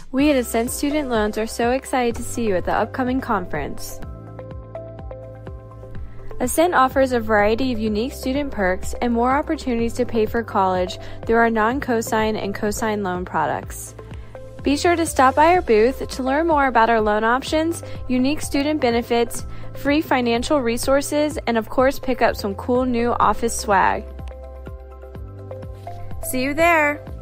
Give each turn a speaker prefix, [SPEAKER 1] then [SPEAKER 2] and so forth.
[SPEAKER 1] We at Ascent Student Loans are so excited to see you at the upcoming conference. Ascent offers a variety of unique student perks and more opportunities to pay for college through our non-cosigned and cosigned loan products. Be sure to stop by our booth to learn more about our loan options, unique student benefits, free financial resources, and of course pick up some cool new office swag. See you there!